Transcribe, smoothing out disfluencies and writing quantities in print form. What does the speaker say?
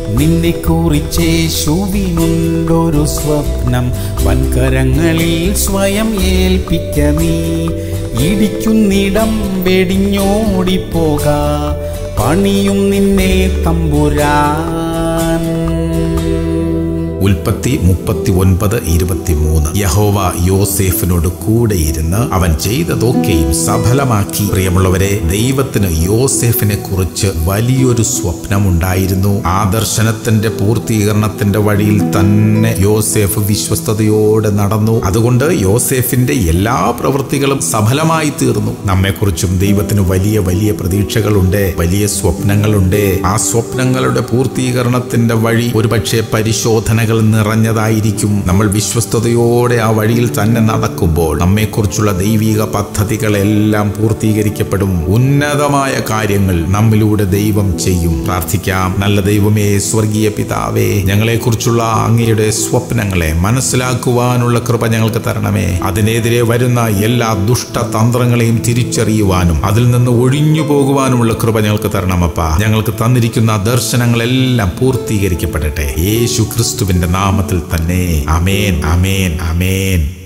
നിന്നെ കുറിച്ചേശുവിനുണ്ടൊരു സ്വപ്നം, വൻകരങ്ങളിൽ സ്വയം ഏൽപ്പിക്ക നീ. ഇടിക്കുന്നിടം വെടിഞ്ഞോടിപ്പോക, പണിയും നിന്നെ തമ്പുരാൻ. ഉൽപ്പത്തി 39:23. യഹോവ യോസേഫിനോട് കൂടെയിരുന്ന് അവൻ ചെയ്തതൊക്കെയും സഫലമാക്കി. പ്രിയമുള്ളവരെ, ദൈവത്തിന് യോസേഫിനെ കുറിച്ച് വലിയൊരു സ്വപ്നമുണ്ടായിരുന്നു. ആ ദർശനത്തിന്റെ പൂർത്തീകരണത്തിന്റെ വഴിയിൽ തന്നെ യോസേഫ് വിശ്വസ്തയോടെ നടന്നു. അതുകൊണ്ട് യോസേഫിന്റെ എല്ലാ പ്രവൃത്തികളും സഫലമായി തീർന്നു. നമ്മെക്കുറിച്ചും ദൈവത്തിന് വലിയ വലിയ പ്രതീക്ഷകളുണ്ട്, വലിയ സ്വപ്നങ്ങളുണ്ട്. ആ സ്വപ്നങ്ങളുടെ പൂർത്തീകരണത്തിന്റെ വഴി ഒരുപക്ഷെ പരിശോധനകൾ നിറഞ്ഞതായിരിക്കും. നമ്മൾ വിശ്വസ്തയോടെ ആ വഴിയിൽ തന്നെ നടക്കുമ്പോൾ നമ്മെക്കുറിച്ചുള്ള ദൈവിക പദ്ധതികളെല്ലാം പൂർത്തീകരിക്കപ്പെടും. ഉന്നതമായ കാര്യങ്ങൾ നമ്മിലൂടെ ദൈവം ചെയ്യും. പ്രാർത്ഥിക്കാം. നല്ല ദൈവമേ, സ്വർഗീയ പിതാവേ, ഞങ്ങളെക്കുറിച്ചുള്ള അങ്ങയുടെ സ്വപ്നങ്ങളെ മനസ്സിലാക്കുവാനുള്ള കൃപ ഞങ്ങൾക്ക് തരണമേ. അതിനെതിരെ വരുന്ന എല്ലാ ദുഷ്ടതന്ത്രങ്ങളെയും തിരിച്ചറിയുവാനും അതിൽ നിന്ന് ഒഴിഞ്ഞു പോകുവാനുമുള്ള കൃപ ഞങ്ങൾക്ക് തരണമപ്പാ. ഞങ്ങൾക്ക് തന്നിരിക്കുന്ന ദർശനങ്ങളെല്ലാം പൂർത്തീകരിക്കപ്പെടട്ടെ. യേശു ക്രിസ്തുവിന്റെ നാമത്തിൽ തന്നെ. ആമേൻ, ആമേൻ, ആമേൻ.